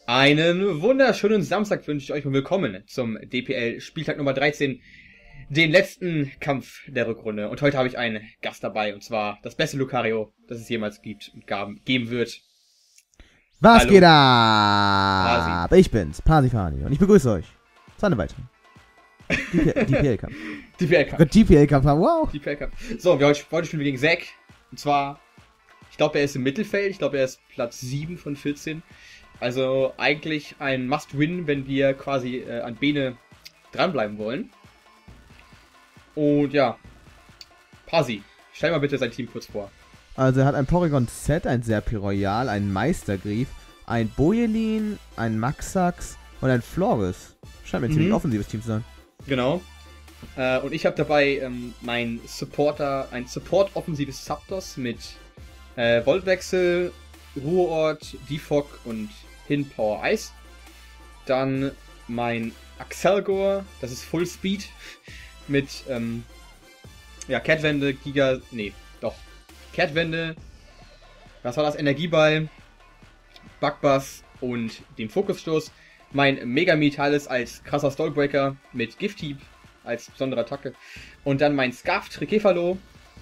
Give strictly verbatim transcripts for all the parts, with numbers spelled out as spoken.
Einen wunderschönen Samstag wünsche ich euch und willkommen zum D P L-Spieltag Nummer dreizehn, den letzten Kampf der Rückrunde. Und heute habe ich einen Gast dabei, und zwar das beste Lucario, das es jemals gibt und geben wird. Was Hallo. geht ab? Pasi. Ich bin's, Pasifani, und ich begrüße euch zu einem weiteren D P L-Kampf. D P L-Kampf. D P L-Kampf, wow. D P L-Kampf. So, wir heute, heute spielen wir gegen Zack. Und zwar, ich glaube, er ist im Mittelfeld. Ich glaube, er ist Platz sieben von vierzehn. Also eigentlich ein Must-Win, wenn wir quasi äh, an Bene dranbleiben wollen. Und ja, Pasi, stell mal bitte sein Team kurz vor. Also er hat ein Porygon Z, ein Serpi Royal, einen Meistergrief, ein Bojelin, ein Maxax und ein Flores. Scheint mir ein Mhm. ziemlich offensives Team zu sein. Genau. Äh, und ich habe dabei ähm, mein Supporter, ein Support-offensives Zapdos mit äh, Voltwechsel, Ruheort, Defog und Hin Power Ice. Dann mein Axelgor, das ist Full Speed mit ähm, ja, Kehrtwende, Giga, nee, doch, Kehrtwende, was war das, Energieball, Bugbass und dem Fokusstoß. Mein Mega Metalis als krasser Stallbreaker mit Gift-Hieb als besondere Attacke. Und dann mein Scarf Trikefalo,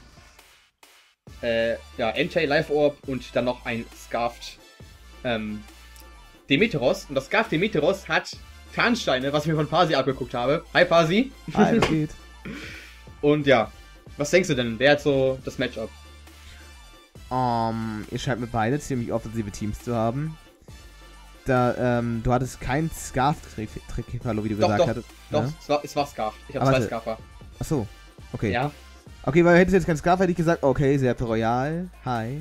äh, ja, Entei, Life Orb und dann noch ein Scarfed ähm, Demeteros. Und das Scarf Demeteros hat Tarnsteine, was ich mir von Pasi abgeguckt habe. Hi Pasi. Hi, was geht? Und ja, was denkst du denn? Wer hat so das Matchup? Um, ihr scheint mir beide ziemlich offensive Teams zu haben. Da, ähm, du hattest kein Scarf-Trikefalo, wie du Doch, gesagt doch, hattest. Doch, Ne? es war, es war Scarf. Ich habe Aber zwei warte. Scarfer. Achso, okay. Ja. Okay, weil hättest du jetzt kein Scarf, hätte ich gesagt, okay, Serpi Royal, hi.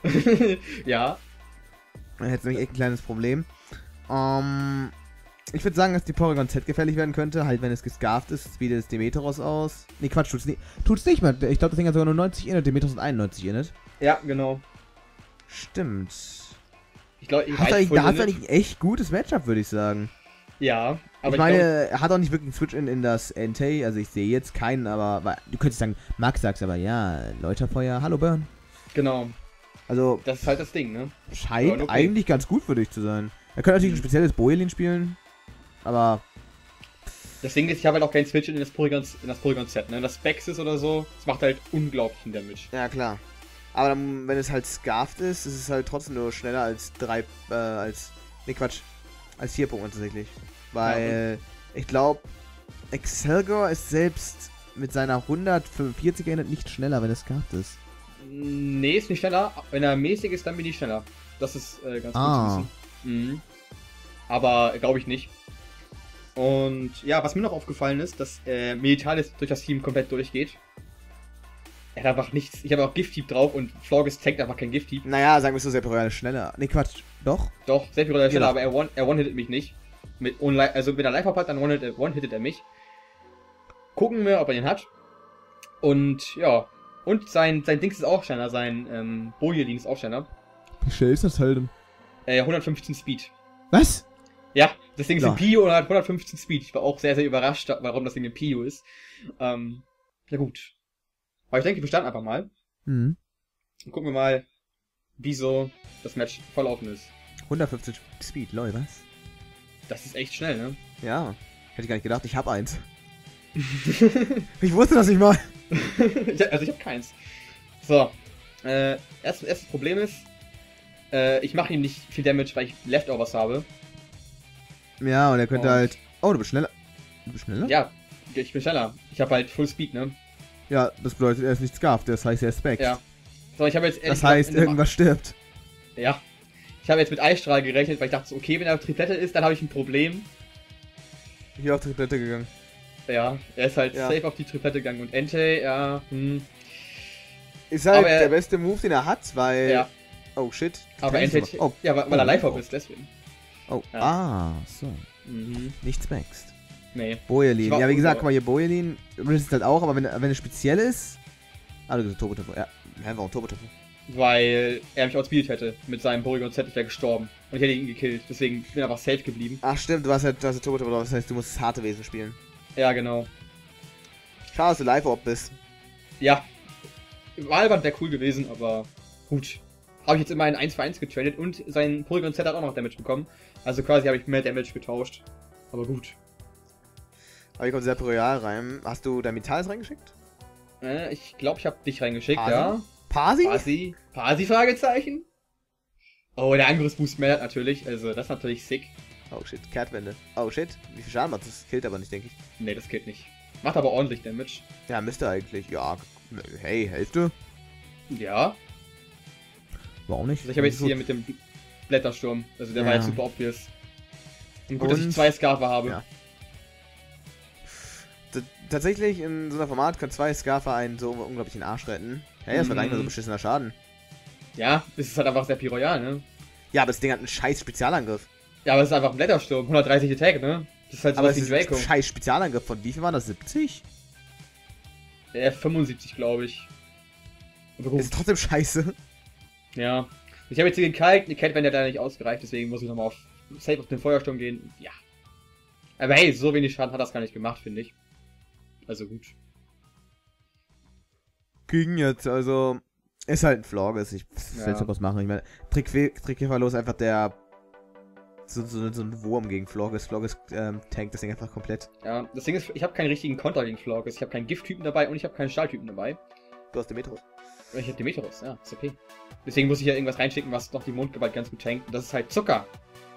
Ja. Dann hättest du nämlich echt ein kleines Problem. Ähm, ich würde sagen, dass die Porygon Z gefährlich werden könnte, halt wenn es gescarft ist, wie das Demeteros aus. Nee, Quatsch, tut's nicht. Tut's nicht mehr. Ich glaube, das Ding hat sogar nur neunzig Init, Demeteros hat einundneunzig Init. Ja, genau. Stimmt. Ich glaube, ich Hast du weiß eigentlich, voll da hast du nicht. eigentlich ein echt gutes Matchup, würde ich sagen. Ja, aber ich meine, er hat auch nicht wirklich einen Switch in, in das Entei, also ich sehe jetzt keinen, aber weil, du könntest sagen, Max sagst aber ja, Läuterfeuer, hallo Burn. ich glaube, genau. Also, Das ist halt das Ding, ne? scheint Ja, okay. eigentlich ganz gut für dich zu sein. Er könnte natürlich ein spezielles Bojelin spielen, aber Das Ding ist, ich habe halt auch keinen Switch in das Porygon, in das Porygon Set, ne? Das Spexis oder so, das macht halt unglaublichen Damage. ja, klar. Aber dann, wenn es halt scarft ist, ist es halt trotzdem nur schneller als drei, äh, als, ne Quatsch, als vier Pokémon tatsächlich. Weil, ich glaube, Excelgor ist selbst mit seiner hundertfünfundvierziger Init nicht schneller, wenn es scarft ist. Nee, ist nicht schneller. Wenn er mäßig ist, dann bin ich schneller. Das ist äh, ganz Ah. gut zu wissen. Mhm. Aber glaube ich nicht. Und ja, was mir noch aufgefallen ist, dass äh, Militalis durch das Team komplett durchgeht. Er hat einfach nichts. Ich habe auch Gift-Hieb drauf und Florges tankt einfach kein Gift-Hieb. Naja, sagen wir so, Serpi Royal ist schneller. Ne Quatsch, doch? Doch, sehr viel schneller, Ja. aber er one- er one-hittet mich nicht. Mit Unli- also wenn er Life-Up hat, dann one-hittet one-hittet er mich. Gucken wir, ob er ihn hat. Und ja. Und sein, sein Dings ist auch schneller, sein ähm, Bojelin ist auch schneller. Wie schnell ist das halt denn? Äh, hundertfünfzehn Speed. Was? Ja, das Ding ist Ja. ein Pio und hat hundertfünfzehn Speed. Ich war auch sehr, sehr überrascht, warum das Ding ein Pio ist. Ähm, ja gut. Aber ich denke, wir starten einfach mal. Mhm. Und gucken wir mal, wie so das Match verlaufen ist. hundertfünfzig Speed, lol, was? Das ist echt schnell, ne? Ja. Hätte ich gar nicht gedacht, ich hab eins. Ich wusste das nicht mal. ich, also ich habe keins. So. Äh, erst, erstes Problem ist, äh, ich mache ihm nicht viel Damage, weil ich Leftovers habe. Ja, und er könnte Und- halt... Oh, du bist schneller. Du bist schneller? Ja, ich bin schneller. Ich habe halt Full Speed, ne? Ja, das bedeutet, er ist nicht scarft, das heißt, er ist Specs. Ja. So, ich habe jetzt ehrlich Das gesagt heißt, in dem- irgendwas stirbt. Ja. Ich habe jetzt mit Eisstrahl gerechnet, weil ich dachte, so, okay, wenn er Triplette ist, dann habe ich ein Problem. Hier auf die Triplette gegangen. Ja, er ist halt Ja. safe auf die Triplette gegangen. Und Entei, ja, hm. Ist halt Aber er- der beste Move, den er hat, weil... Ja. Oh, shit. Aber Kennst Entei, du- Oh, ja, weil, weil er oh, live oh. ist, deswegen. oh. Ja. Ah, so. Mhm. Nichts Maxed. Nee. Bojelin. Ich war Ja, wie gesagt, unter- guck mal hier, Bojelin resist halt auch, aber wenn, wenn es speziell ist... Ah, du bist Turbo-Tempo. Ja, hä, warum Turbo-Tempo? Weil er mich outspeedet hätte mit seinem Porygon Z, ich wäre gestorben. Und ich hätte ihn gekillt, deswegen bin ich einfach safe geblieben. Ach stimmt, du hast halt, du hast halt Turbo-Tempo drauf, das heißt, du musst das harte Wesen spielen. Ja, genau. Schade, dass du Live-Orb bist. Ja. Wahlband wäre cool gewesen, aber gut. habe ich jetzt immer in eins für eins getradet und sein Porygon-Set hat auch noch Damage bekommen. Also quasi habe ich mehr Damage getauscht. Aber gut. Aber hier kommt sehr Royal rein. Hast du dein Metals reingeschickt? Äh, ich glaube, ich habe dich reingeschickt, Pasi? ja. Pasi? Pasi? Pasi? Fragezeichen? Oh, der Angriffsboost meldet natürlich. Also, das ist natürlich sick. Oh shit, Kehrtwende. Oh shit, wie viel Schaden macht das? Das killt aber nicht, denke ich. Nee, das killt nicht. Macht aber ordentlich Damage. Ja, müsste eigentlich. Ja, hey, Hälfte? Ja. Warum nicht? Also ich habe jetzt hier mit dem Blättersturm. Also der ja. war jetzt super obvious. Und gut, Und, dass ich zwei Scarfer habe. Ja. Tatsächlich in so einer Format können zwei Scarfer einen so unglaublich in den Arsch retten. Hey, das war eigentlich nur so beschissener Schaden. Ja, es ist halt einfach sehr Royal, ne? Ja, aber das Ding hat einen scheiß Spezialangriff. Ja, aber es ist einfach ein Blättersturm. hundertdreißig Attack, ne? Das ist halt so aber was es wie ist Draco. ein scheiß Spezialangriff. Von wie viel waren das? siebzig? Ja, fünfundsiebzig, glaube ich. Aber ist trotzdem scheiße. Ja. Ich habe jetzt hier gekalkt, die Cat, wenn der da nicht ausgereicht, deswegen muss ich nochmal auf Safe auf den Feuersturm gehen. Ja. Aber hey, so wenig Schaden hat das gar nicht gemacht, finde ich. Also gut. Ging jetzt, also. Ist halt ein Florges. Ich Ja. will jetzt was machen. Ich meine, Trickkäferlos ist einfach der. So, so, so ein Wurm gegen Florges. Florges ähm, tankt das Ding einfach komplett. Ja, das Ding ist, ich habe keinen richtigen Konter gegen Florges. Ich habe keinen Gifttypen dabei und ich habe keinen Stahltypen dabei. Du hast Demetros. Ich habe Demetros, ja, ist okay. Deswegen muss ich ja irgendwas reinschicken, was noch die Mondgewalt ganz gut tankt. Und das ist halt Zucker.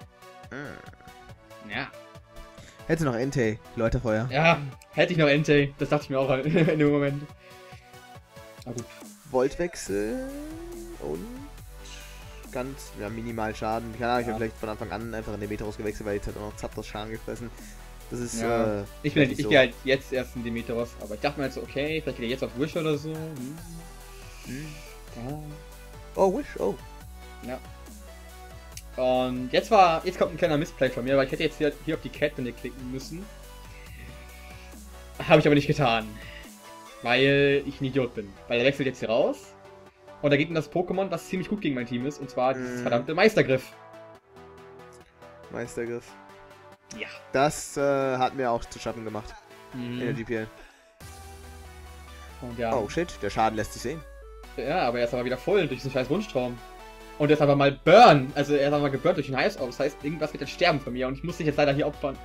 Mm. Ja. Hätte noch Entei, Läuterfeuer. Ja, hätte ich noch Entei. Das dachte ich mir auch in dem Moment. Aber gut. Voltwechsel und ganz ja, minimal Schaden. Keine Ahnung, ich Ja. habe vielleicht von Anfang an einfach in Demetros gewechselt, weil jetzt hat auch noch Zapdos Schaden gefressen. Das ist, Ja. äh, Ich bin halt, nicht ich so. gehe halt jetzt erst in Demetros, aber ich dachte mir halt so, okay, vielleicht geht er jetzt auf Wish oder so. Hm. Hm. Ja. Oh, Wish, oh. Ja. Und jetzt war, jetzt kommt ein kleiner Missplay von mir, weil ich hätte jetzt hier, hier auf die Cat-Winde klicken müssen. Habe ich aber nicht getan. Weil ich ein Idiot bin. Weil er wechselt jetzt hier raus. Und da geht ihm das Pokémon, was ziemlich gut gegen mein Team ist. Und zwar dieses Mhm. verdammte Meistergriff. Meistergriff. Ja. Das äh, hat mir auch zu schaffen gemacht in der Mhm. G P L. Und ja. Oh shit, der Schaden lässt sich sehen. Ja, aber er ist aber wieder voll durch diesen scheiß Wunschtraum. Und er ist aber mal burn. Also er ist aber mal geburnt durch den Heiß aus. Das heißt, irgendwas wird jetzt sterben von mir. Und ich muss dich jetzt leider hier opfern.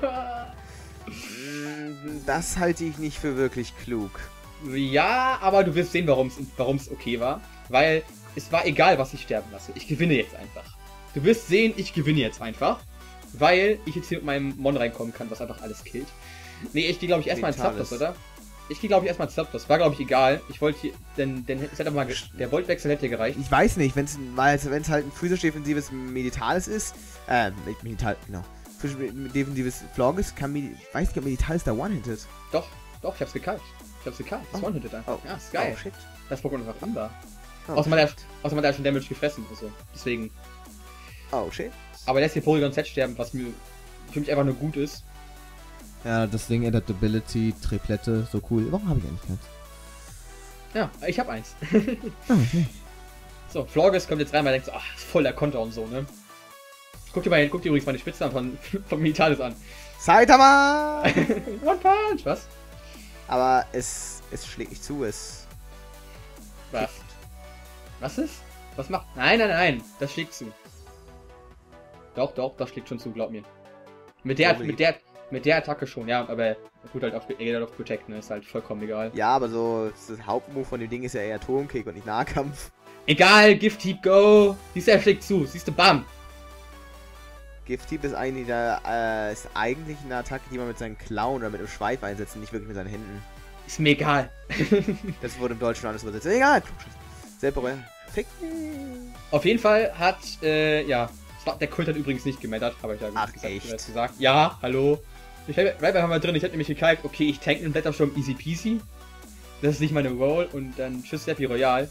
Mm, Das halte ich nicht für wirklich klug. Ja, aber du wirst sehen, warum es okay war. Weil es war egal, was ich sterben lasse. Ich gewinne jetzt einfach. Du wirst sehen, ich gewinne jetzt einfach. Weil ich jetzt hier mit meinem Mon reinkommen kann, was einfach alles killt. Nee, ich gehe glaube ich erstmal ins Vitales. Zapdos, oder? Ich gehe glaube ich erstmal ins Zapdos. War glaube ich egal. Ich wollte hier, denn, denn es hätte mal, ge- der Voltwechsel hätte gereicht. Ich weiß nicht, wenn es wenn es halt ein physisch-defensives Meditales ist, äh, Medital, genau. Physisch-defensives Florges kann Medi weiß nicht, ob Meditales da one-hitted. Doch, doch, ich hab's gekalt. Ich hab's gekalt. Das Oh. One-Hitted einfach. Oh. Ja, ist geil. Oh shit. Das Pokémon ist einfach unter. Oh, Außerdem hat, er, shit. außerdem hat er schon Damage gefressen. Also, deswegen. Oh shit. Aber lässt hier Porygon Z sterben, was mir für mich einfach nur gut ist. Ja, das Ding Adaptability, Triplette, so cool. Warum habe ich eigentlich keins? Ja, ich hab eins. Ah, okay. So, Florges kommt jetzt rein, weil er denkt so, ach, ist voll der Konter und so, ne? Guck dir, mal, guck dir übrigens mal die Spitznamen von, von Militalis an. Saitama! One Punch, was? Aber es, es schlägt nicht zu, es... Was? Was ist? Was macht? Nein, nein, nein, das schlägt zu. Doch, doch, das schlägt schon zu, glaub mir. Mit der, Sorry. mit der, mit der Attacke schon, ja, aber gut halt auf, er geht halt auf Protect, ne, ist halt vollkommen egal. Ja, aber so, das Hauptmove von dem Ding ist ja eher Turmkick und nicht Nahkampf. Egal, Gift Heap, go! Siehst du, er schlägt zu, siehst du, bam! Gift-Typ ist eigentlich, eine, äh, ist eigentlich eine Attacke, die man mit seinen Klauen oder mit dem Schweif einsetzt und nicht wirklich mit seinen Händen. Ist mir egal. Das wurde im Deutschen alles übersetzt. Egal, selber Fick. Auf jeden Fall hat, äh, ja, der Kult hat übrigens nicht gemettert, habe ich ja Ach, gesagt, echt? bereits gesagt. Ja, hallo. Ich hab, Riper haben wir drin, ich hätte nämlich gekalt, okay, ich tank einen Blättersturm easy peasy. Das ist nicht meine Roll und dann tschüss Steffi Royal.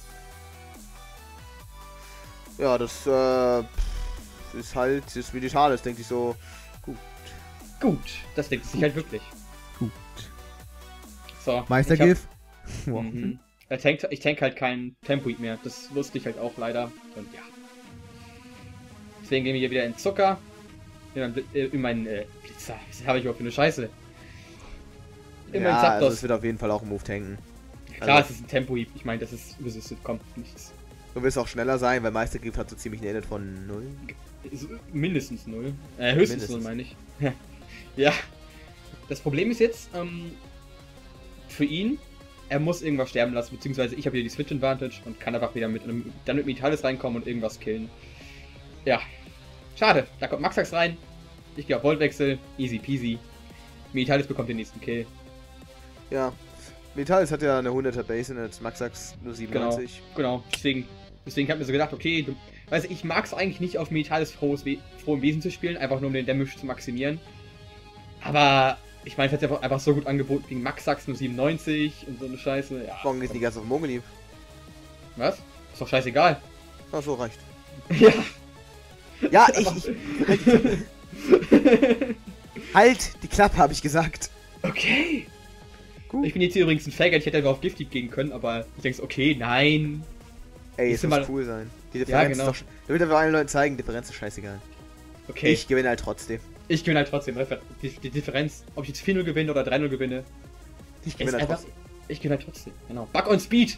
Ja, das, äh, ist halt, das Militales, denke ich so. Gut. Gut, das denkt sich halt wirklich. Gut. So. Meistergif? Ich, hab, mhm. Er tankt, ich tank halt keinen Tempo-Heat mehr, das wusste ich halt auch leider. Und ja. Deswegen gehen wir hier wieder in Zucker. In meinen, Bl äh, in meinen äh, Blitzer. Was habe ich überhaupt für eine Scheiße? In meinen Ja, Zapdos. also es wird auf jeden Fall auch ein Move tanken. Klar, also- es ist ein Tempo-Heap. Ich meine, das ist resisted, kommt nichts. Du wirst auch schneller sein, weil Meistergriff hat so ziemlich eine Edit von null. So, mindestens null. Äh, höchstens null, meine ich. Ja. Das Problem ist jetzt, ähm, für ihn, er muss irgendwas sterben lassen, beziehungsweise ich habe hier die Switch Advantage und kann einfach wieder mit einem, dann mit Metalis reinkommen und irgendwas killen. Ja. Schade, da kommt Maxax rein. Ich gehe auf Voltwechsel, easy peasy. Metalis bekommt den nächsten Kill. Ja. Metalis hat ja eine hunderter Base und Maxax nur siebenundneunzig. Genau, genau. Deswegen, deswegen habe ich mir so gedacht, okay, du, weiß ich mag es eigentlich nicht auf Metalis frohes We frohem Wesen zu spielen, einfach nur um den Damage zu maximieren. Aber ich meine, es hat einfach, einfach so gut angeboten gegen Maxax nur siebenundneunzig und so eine Scheiße. Ja. Warum ist nicht ganz auf Mongolieb? Was? Ist doch scheißegal. Ach so, reicht. Ja. Ja, ich... ich halt die Klappe, habe ich gesagt. Okay. Gut. Ich bin jetzt hier übrigens ein Faggot, ich hätte einfach auf Giftig gehen können, aber ich denke, okay, nein. Ey, Ist es muss mal- cool sein. Die Ja, Differenz genau. ist doch... Da wird aber allen Leuten zeigen, Differenz ist scheißegal. Okay, Ich gewinne halt trotzdem. ich gewinne halt trotzdem. Die, die Differenz, ob ich jetzt vier null gewinne oder drei null gewinne, Ich ist gewinne halt einfach... trotzdem. Ich gewinne halt trotzdem, genau. Bug on Speed!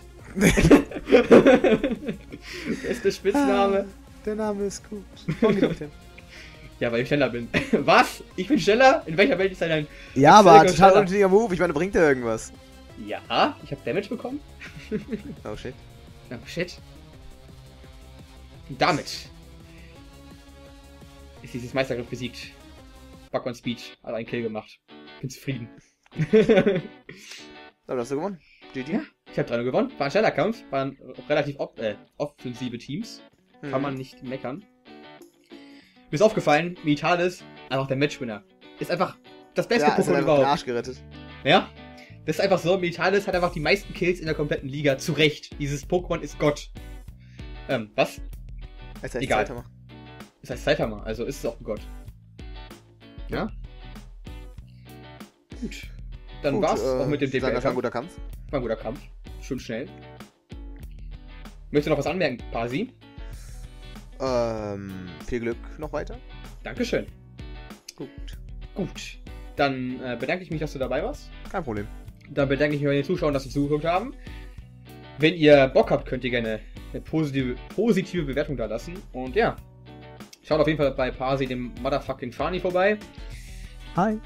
Beste Spitzname. Der Name ist gut. Warum geht hin? Ja, weil ich schneller bin. Was? Ich bin schneller? In welcher Welt ist er denn? Ja, aber Sehr gut, total schneller. unnötiger Move. Ich meine, bringt der irgendwas? Ja, ich habe Damage bekommen. Oh shit. Oh shit. Und damit ist dieses Meistergriff besiegt. Bug on Speed hat einen Kill gemacht. Bin zufrieden. So, hast du gewonnen. G G. Ja, ich habe drei null gewonnen. War ein schneller Kampf. Waren relativ op äh, offensive Teams. Kann Mhm. man nicht meckern. Mir ist aufgefallen, Metalis, einfach der Matchwinner. Ist einfach das beste Ja, ist Pokémon halt einfach den überhaupt. Arsch gerettet. Ja? Das ist einfach so, Metalis hat einfach die meisten Kills in der kompletten Liga. Zu Recht. Dieses Pokémon ist Gott. Ähm, was? Als er Egal. Zeit macht. Das heißt Cypherma, also ist es auch ein Gott. Ja? Gut. Dann Gut, war's äh, auch mit dem ich sag, das war ein D P L-Kampf. guter Kampf. War ein guter Kampf. Schön schnell. Möchtest du noch was anmerken, Pasi? Ähm, viel Glück noch weiter. Dankeschön. Gut. Gut. Dann äh, bedanke ich mich, dass du dabei warst. Kein Problem. Dann bedanke ich mich bei den Zuschauern, dass sie zugeguckt haben. Wenn ihr Bock habt, könnt ihr gerne eine positive, positive Bewertung da lassen. Und ja, schaut auf jeden Fall bei Pasi, dem Motherfucking Fani, vorbei. Hi.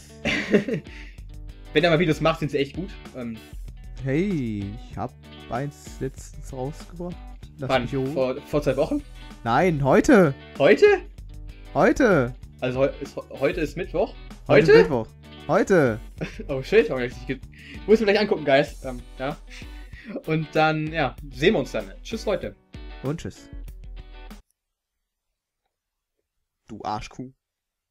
Wenn er mal Videos macht, sind sie echt gut. Ähm, Hey, ich hab eins letztens rausgebracht. Lass wann? mich hoch. Vor, vor zwei Wochen? Nein, heute. Heute? Heute. Also heu ist, heute ist Mittwoch. Heute? Heute? ist Mittwoch. Heute. Oh shit, hab ich nicht ge- muss mir gleich angucken, Guys. Ähm, ja. Und dann, ja, sehen wir uns dann. Tschüss, Leute. Und tschüss. Du Arschkuh.